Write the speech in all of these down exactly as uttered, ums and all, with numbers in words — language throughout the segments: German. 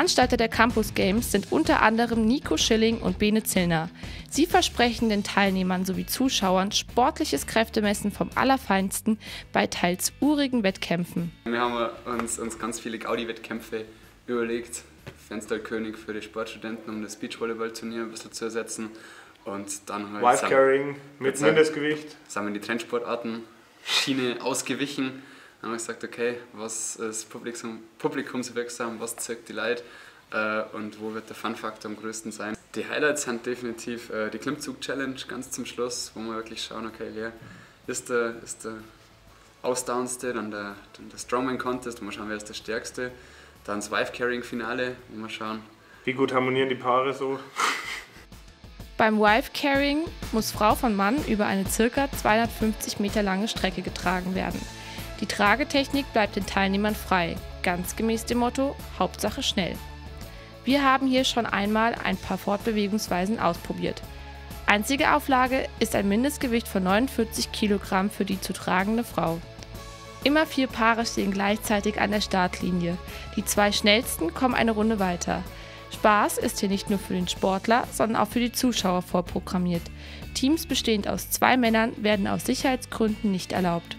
Veranstalter der Campus Games sind unter anderem Nico Schilling und Bene Zillner. Sie versprechen den Teilnehmern sowie Zuschauern sportliches Kräftemessen vom Allerfeinsten bei teils urigen Wettkämpfen. Wir haben uns, uns ganz viele Gaudi-Wettkämpfe überlegt. Fensterkönig für die Sportstudenten, um das Beachvolleyball-Turnier ein bisschen zu ersetzen. Und dann halt Wife Carrying mit Mindestgewicht. Sind wir die Trendsportarten Schiene ausgewichen. Dann haben wir gesagt, okay, was ist Publikum, publikumswirksam, was zirkt die Leute äh, und wo wird der Fun-Faktor am größten sein. Die Highlights sind definitiv äh, die Klimmzug-Challenge ganz zum Schluss, wo wir wirklich schauen, okay, wer ist der, ist der ausdauerndste, dann der, dann der Strongman-Contest, wo wir schauen, wer ist der Stärkste. Dann das Wife-Carrying-Finale, wo wir schauen. Wie gut harmonieren die Paare so? Beim Wife-Carrying muss Frau von Mann über eine ca. zweihundertfünfzig Meter lange Strecke getragen werden. Die Tragetechnik bleibt den Teilnehmern frei, ganz gemäß dem Motto Hauptsache schnell. Wir haben hier schon einmal ein paar Fortbewegungsweisen ausprobiert. Einzige Auflage ist ein Mindestgewicht von neunundvierzig Kilogramm für die zu tragende Frau. Immer vier Paare stehen gleichzeitig an der Startlinie. Die zwei schnellsten kommen eine Runde weiter. Spaß ist hier nicht nur für den Sportler, sondern auch für die Zuschauer vorprogrammiert. Teams bestehend aus zwei Männern werden aus Sicherheitsgründen nicht erlaubt.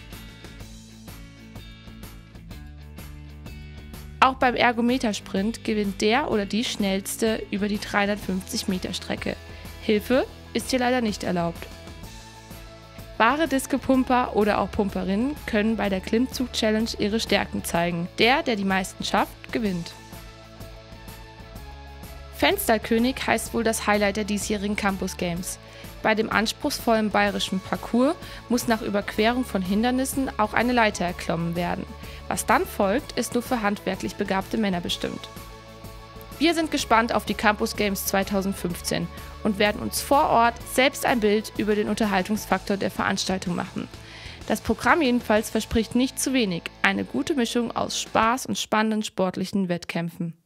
Auch beim Ergometersprint gewinnt der oder die Schnellste über die dreihundertfünfzig Meter Strecke. Hilfe ist hier leider nicht erlaubt. Wahre Disco-Pumper oder auch Pumperinnen können bei der Klimmzug-Challenge ihre Stärken zeigen. Der, der die meisten schafft, gewinnt. Fensterkönig heißt wohl das Highlight der diesjährigen Campus Games. Bei dem anspruchsvollen bayerischen Parcours muss nach Überquerung von Hindernissen auch eine Leiter erklommen werden. Was dann folgt, ist nur für handwerklich begabte Männer bestimmt. Wir sind gespannt auf die Campus Games zweitausendfünfzehn und werden uns vor Ort selbst ein Bild über den Unterhaltungsfaktor der Veranstaltung machen. Das Programm jedenfalls verspricht nicht zu wenig, eine gute Mischung aus Spaß und spannenden sportlichen Wettkämpfen.